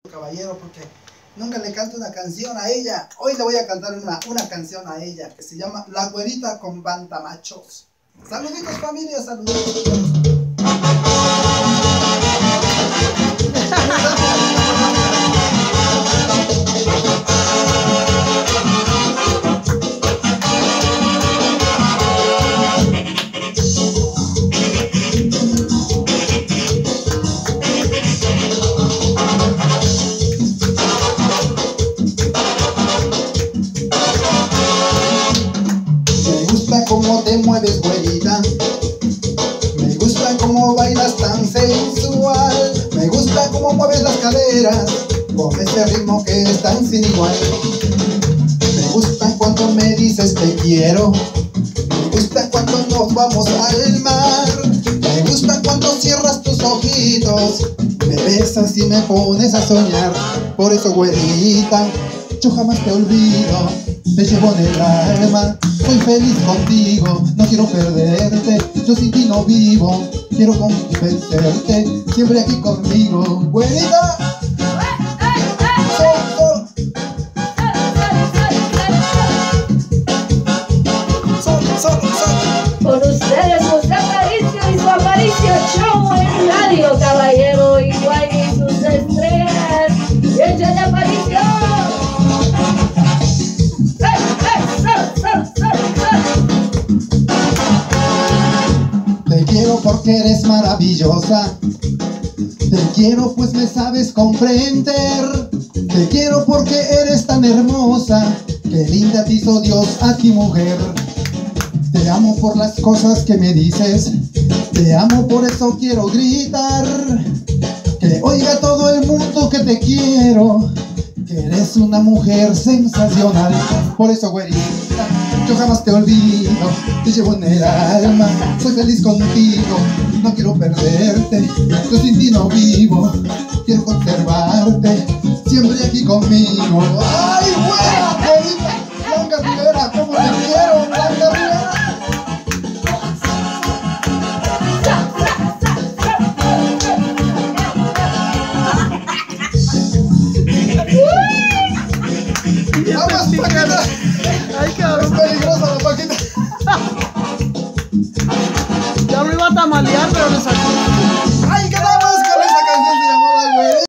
caballero, porque nunca le canto una canción a ella. Hoy le voy a cantar una canción a ella que se llama La Güerita con Bantamachos. Saluditos, familia, saluditos. Cómo te mueves, güerita, me gusta cómo bailas tan sensual, me gusta cómo mueves las caderas con ese ritmo que es tan sin igual. Me gusta cuando me dices te quiero, me gusta cuando nos vamos al mar, me gusta cuando cierras tus ojitos, me besas y me pones a soñar. Por eso, güerita, yo jamás te olvido, te llevo en el alma, soy feliz contigo, no quiero perderte, yo sin ti no vivo, quiero convencerte, siempre aquí conmigo, güerita. Con ustedes, José Aparicio y su Aparicio Show en radio, caballero, igual y sus estrellas, y échale Aparicio. Te quiero porque eres maravillosa, te quiero pues me sabes comprender, te quiero porque eres tan hermosa, qué linda te hizo Dios a ti, mujer. Te amo por las cosas que me dices, te amo, por eso quiero gritar, que oiga todo el mundo que te quiero, que eres una mujer sensacional. Por eso, güerita, yo jamás te olvido, te llevo en el alma, soy feliz contigo, no quiero perderte, yo sin ti no vivo, quiero conservarte, siempre aquí conmigo. ¡Ay, güera, güerita! Blanca Rivera, ¿cómo te quiero, Blanca Rivera? ¡Vamos, Paquita! ¡Ay, cabrón! Es peligrosa la Paquita. Ya lo iba a tamalear, pero le sacó